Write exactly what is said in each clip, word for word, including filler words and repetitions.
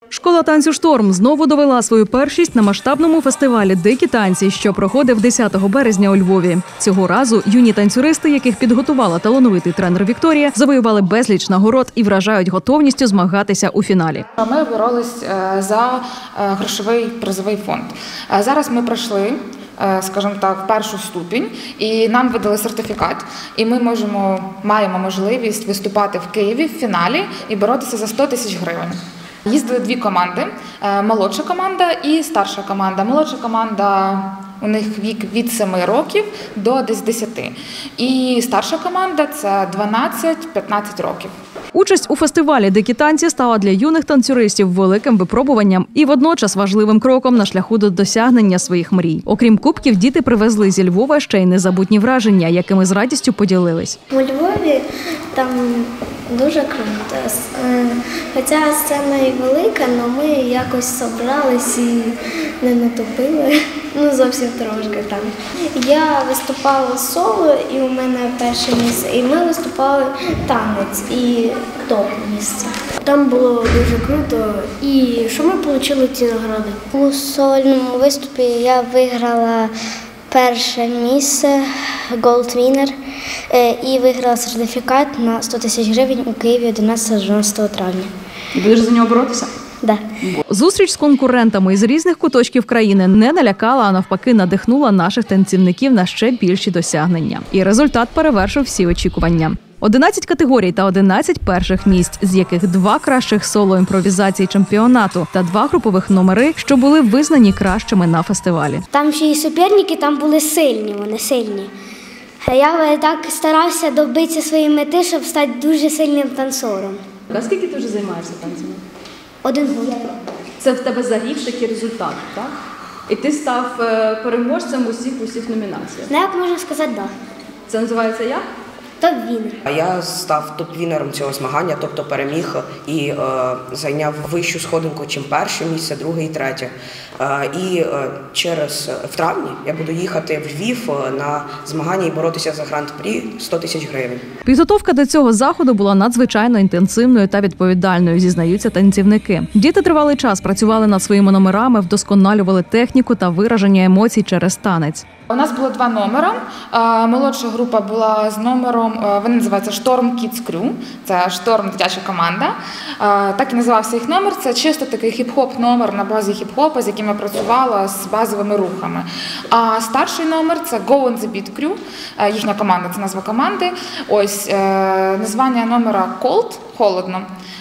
Школа танцю «Шторм» знову довела свою першість на масштабному фестивалі «Дикі танці», що проходив десятого березня у Львові. Цього разу юні танцюристи, яких підготувала талановитий тренер Вікторія, завоювали безліч нагород і вражають готовністю змагатися у фіналі. Ми боролись за грошовий призовий фонд. Зараз ми пройшли, скажімо так, першу ступінь, і нам видали сертифікат. І ми можемо, маємо можливість виступати в Києві в фіналі і боротися за сто тисяч гривень. Їздили дві команди – молодша команда і старша команда. Молодша команда, у них вік від семи років до десь десяти. І старша команда – це дванадцять-п'ятнадцять років. Участь у фестивалі «Дикі танці» стала для юних танцюристів великим випробуванням і водночас важливим кроком на шляху до досягнення своїх мрій. Окрім кубків, діти привезли зі Львова ще й незабутні враження, якими з радістю поділились. У Львові там дуже круто. Хоча сцена і велика, але ми якось зібрались і не натопили. Ну, зовсім трошки там. Я виступала соло, і у мене перше місце. І ми виступали танець і топ місце. Там було дуже круто. І що ми отримали ці нагороди? У сольному виступі я виграла перше місце, Gold Winner, і виграла сертифікат на сто тисяч гривень у Києві одинадцятого-дванадцятого травня. Будеш за нього боротися? Да. Зустріч з конкурентами із різних куточків країни не налякала, а навпаки надихнула наших танцівників на ще більші досягнення. І результат перевершив всі очікування. одинадцять категорій та одинадцять перших місць, з яких два кращих соло-імпровізації чемпіонату та два групових номери, що були визнані кращими на фестивалі. Там ще й суперники, там були сильні, вони сильні. Я так старався добитися своєї мети, щоб стати дуже сильним танцором. А скільки ти вже займаєшся танцями? Один год. Це в тебе за рік такі результати, так? І ти став переможцем усіх усіх номінаціях. Ну, як можна сказати, так. Да. Це називається як? Топ-вінер. Я став топ-вінером цього змагання, тобто переміг і е, зайняв вищу сходинку, чим перше місце, друге і третє. Е, і е, через в травні я буду їхати в Львів на змагання і боротися за гран-прі сто тисяч гривень. Підготовка до цього заходу була надзвичайно інтенсивною та відповідальною, зізнаються танцівники. Діти тривалий час працювали над своїми номерами, вдосконалювали техніку та вираження емоцій через танець. У нас було два номери. Молодша група була з номером, вони називаються «Шторм Kids Crew», це «Шторм» дитяча команда. Так і називався їх номер. Це чисто такий хіп-хоп номер на базі хіп-хопа, з яким я працювала з базовими рухами. А старший номер – це «Go on the Beat Crew», їхня команда, це назва команди. Ось, названня номера «Cold», холодно.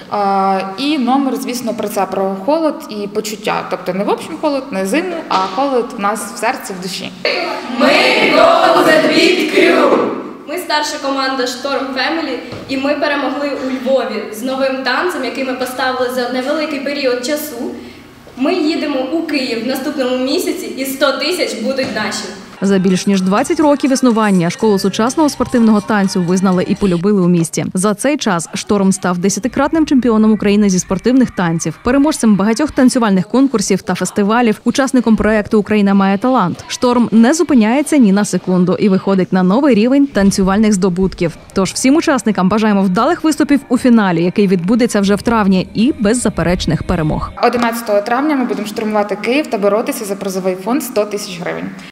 І номер, звісно, про це, про холод і почуття. Тобто не в общем холод, не зиму, а холод в нас в серці, в душі. Ми Go the Beat Crew! Ми старша команда «Шторм Family» і ми перемогли у Львові з новим танцем, який ми поставили за невеликий період часу. Ми їдемо у Київ в наступному місяці і сто тисяч будуть наші. За більш ніж двадцять років існування школу сучасного спортивного танцю визнали і полюбили у місті. За цей час «Шторм» став десятикратним чемпіоном України зі спортивних танців, переможцем багатьох танцювальних конкурсів та фестивалів, учасником проєкту «Україна має талант». «Шторм» не зупиняється ні на секунду і виходить на новий рівень танцювальних здобутків. Тож всім учасникам бажаємо вдалих виступів у фіналі, який відбудеться вже в травні, і беззаперечних перемог. одинадцятого травня ми будемо штурмувати Київ та боротися за призовий фонд сто тисяч гривень.